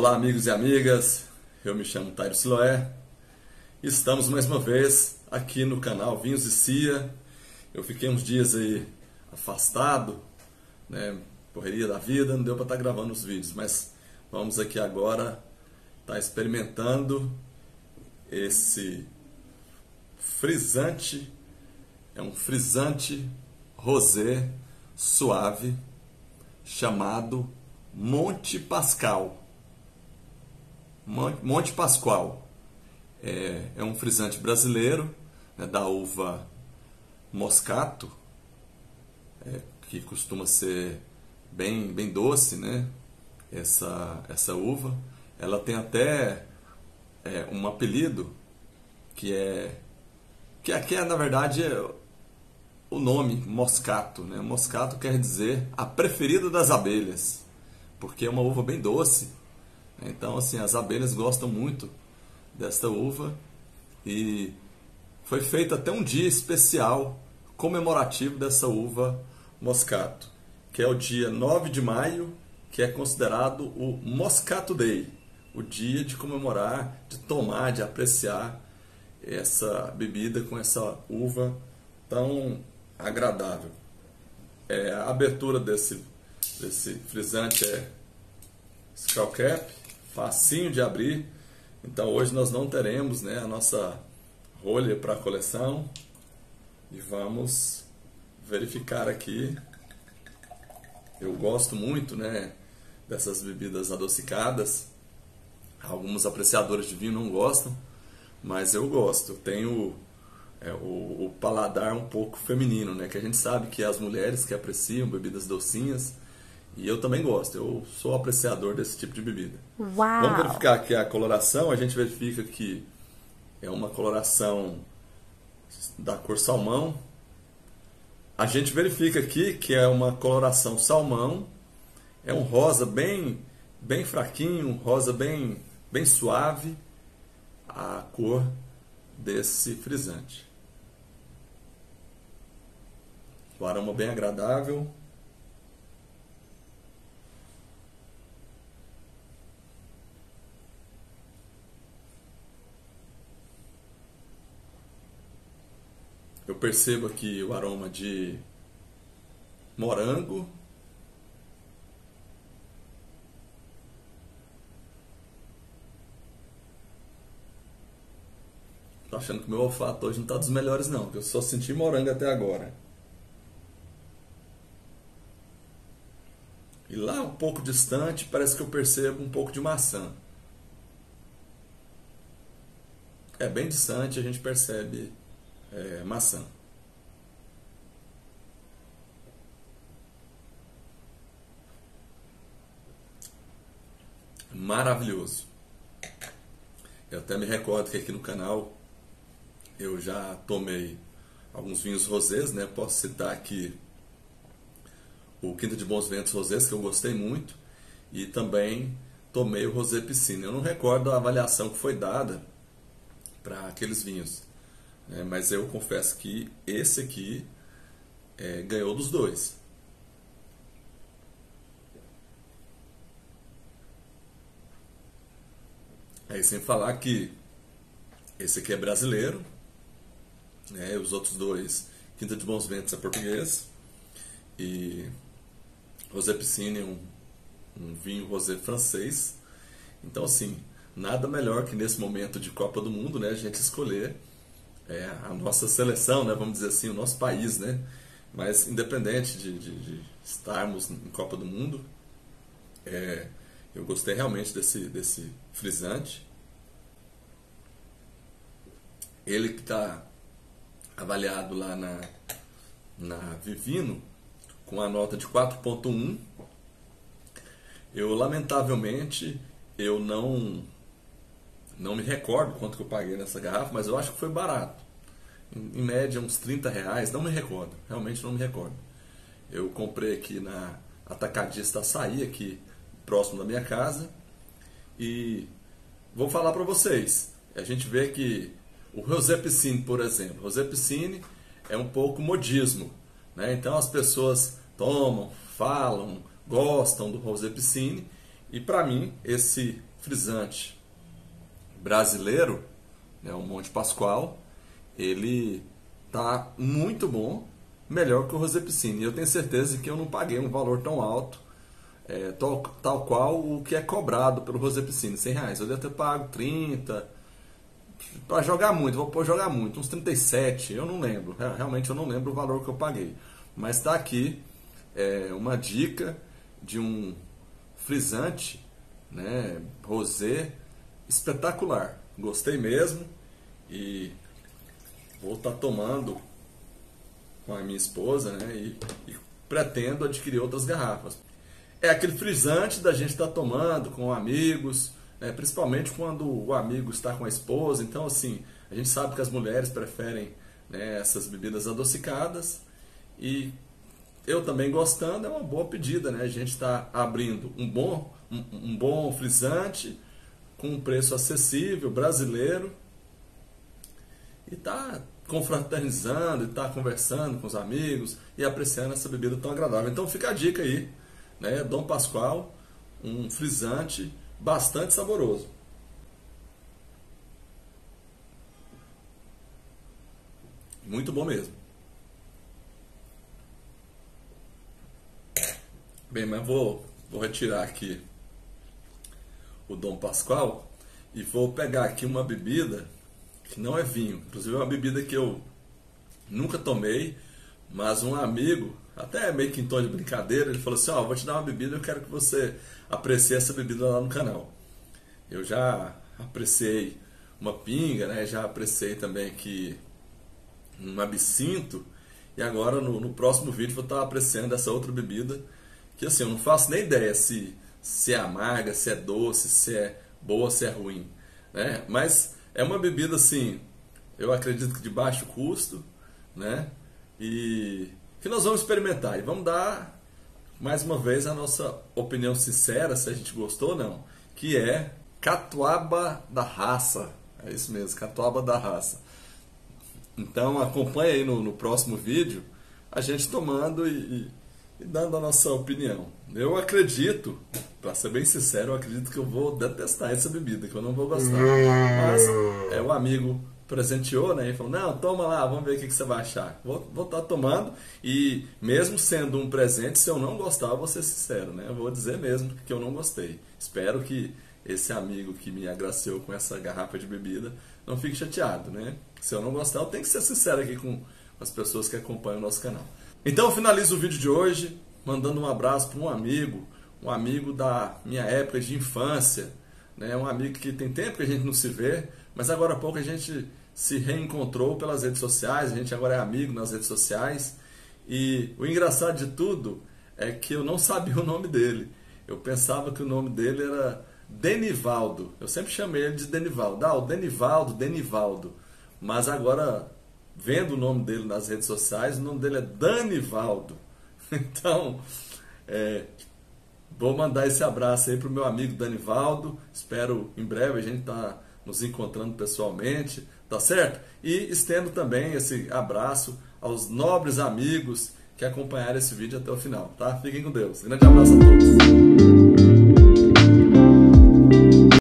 Olá, amigos e amigas, eu me chamo Tairo Siloé. Estamos mais uma vez aqui no canal Vinhos e Cia. Eu fiquei uns dias aí afastado, né, correria da vida, não deu para estar gravando os vídeos, mas vamos aqui agora estar experimentando esse frisante. É um frisante rosé suave chamado Monte Pascal. Monte Pascoal é um frisante brasileiro, né, da uva Moscato, que costuma ser bem doce, né? Essa uva, ela tem até um apelido que é na verdade o nome Moscato, né? Moscato quer dizer a preferida das abelhas, porque é uma uva bem doce. Então, assim, as abelhas gostam muito desta uva e foi feito até um dia especial comemorativo dessa uva Moscato, que é o dia 9 de maio, que é considerado o Moscato Day, o dia de comemorar, de tomar, de apreciar essa bebida com essa uva tão agradável. A abertura desse frisante é Skull Cap, facinho de abrir. Então hoje nós não teremos, né, a nossa rolha para a coleção. E vamos verificar aqui. Eu gosto muito, né, dessas bebidas adocicadas. Alguns apreciadores de vinho não gostam, mas eu gosto. Eu tenho o paladar um pouco feminino, né, que a gente sabe que as mulheres que apreciam bebidas docinhas. E eu também gosto, eu sou apreciador desse tipo de bebida. Uau. Vamos verificar aqui a coloração. A gente verifica que é uma coloração da cor salmão. A gente verifica aqui que é uma coloração salmão. É um rosa bem fraquinho, um rosa bem suave, a cor desse frisante. O aroma bem agradável. Eu percebo aqui o aroma de morango. Tô achando que o meu olfato hoje não está dos melhores não, porque eu só senti morango até agora. E lá um pouco distante parece que eu percebo um pouco de maçã. É bem distante, a gente percebe maçã. Maravilhoso. Eu até me recordo que aqui no canal eu já tomei alguns vinhos rosés, né? Posso citar aqui o Quinta de Bons Ventos Rosés, que eu gostei muito, e também tomei o Rosé Piscine. Eu não recordo a avaliação que foi dada para aqueles vinhos, mas eu confesso que esse aqui ganhou dos dois. Aí sem falar que esse aqui é brasileiro, né? Os outros dois, Quinta de Bons Ventos é português, e Rosé Piscine é um vinho rosé francês. Então, assim, nada melhor que nesse momento de Copa do Mundo, né, a gente escolher a nossa seleção, né, vamos dizer assim, o nosso país, né? Mas independente de estarmos em Copa do Mundo, eu gostei realmente desse frisante. Ele que está avaliado lá na Vivino com a nota de 4.1. Eu, lamentavelmente, eu não me recordo quanto que eu paguei nessa garrafa, mas eu acho que foi barato. Em média, uns R$30, não me recordo. Realmente não me recordo. Eu comprei aqui na Atacadista Açaí, aqui próximo da minha casa. E vou falar para vocês. A gente vê que o Rosé Piscine, por exemplo. Rosé Piscine é um pouco modismo, né? Então as pessoas tomam, falam, gostam do Rosé Piscine. E para mim, esse frisante brasileiro, né, o Monte Pascoal, ele tá muito bom, melhor que o Rosé Piscine. E eu tenho certeza que eu não paguei um valor tão alto, tal qual o que é cobrado pelo Rosé Piscine, R$100. Eu devo ter pago 30, para jogar muito, vou pôr jogar muito, uns 37, eu não lembro, realmente eu não lembro o valor que eu paguei. Mas está aqui uma dica de um frisante, né, rosé espetacular. Gostei mesmo e vou estar tomando com a minha esposa, né, e pretendo adquirir outras garrafas. É aquele frisante da gente estar tomando com amigos, principalmente quando o amigo está com a esposa. Então, assim, a gente sabe que as mulheres preferem, né, essas bebidas adocicadas, e eu também gostando, é uma boa pedida, né? A gente está abrindo um bom frisante com um preço acessível, brasileiro, e está confraternizando, e está conversando com os amigos e apreciando essa bebida tão agradável. Então fica a dica aí, né? Dom Pascoal, um frisante bastante saboroso. Muito bom mesmo. Bem, mas vou retirar aqui o Dom Pascoal e vou pegar aqui uma bebida que não é vinho. Inclusive é uma bebida que eu nunca tomei, mas um amigo, até meio que em tom de brincadeira, ele falou assim: ó, vou te dar uma bebida, eu quero que você aprecie essa bebida lá no canal. Eu já apreciei uma pinga, né? Já apreciei também aqui um absinto, e agora no próximo vídeo vou estar apreciando essa outra bebida, que assim, eu não faço nem ideia se é amarga, se é doce, se é boa, se é ruim, né? Mas é uma bebida assim, eu acredito que de baixo custo, né? E que nós vamos experimentar e vamos dar mais uma vez a nossa opinião sincera, se a gente gostou ou não, que é Catuaba da Raça. É isso mesmo, Catuaba da Raça. Então acompanha aí no próximo vídeo a gente tomando e dando a nossa opinião. Eu acredito, para ser bem sincero, eu acredito que eu vou detestar essa bebida, que eu não vou gostar. Mas o amigo presenteou, né? E falou: não, toma lá, vamos ver o que você vai achar. Vou estar tomando, e mesmo sendo um presente, se eu não gostar, eu vou ser sincero, né? Eu vou dizer mesmo que eu não gostei. Espero que esse amigo que me agraciou com essa garrafa de bebida não fique chateado, né? Se eu não gostar, eu tenho que ser sincero aqui com as pessoas que acompanham o nosso canal. Então eu finalizo o vídeo de hoje mandando um abraço para um amigo da minha época de infância, né? Um amigo que tem tempo que a gente não se vê, mas agora há pouco a gente se reencontrou pelas redes sociais, a gente agora é amigo nas redes sociais, e o engraçado de tudo é que eu não sabia o nome dele. Eu pensava que o nome dele era Denivaldo, eu sempre chamei ele de Denivaldo, o Denivaldo, mas agora, vendo o nome dele nas redes sociais, o nome dele é Danivaldo. Então, vou mandar esse abraço aí pro meu amigo Danivaldo. Espero em breve a gente tá nos encontrando pessoalmente, tá certo? E estendo também esse abraço aos nobres amigos que acompanharam esse vídeo até o final, tá? Fiquem com Deus. Grande abraço a todos.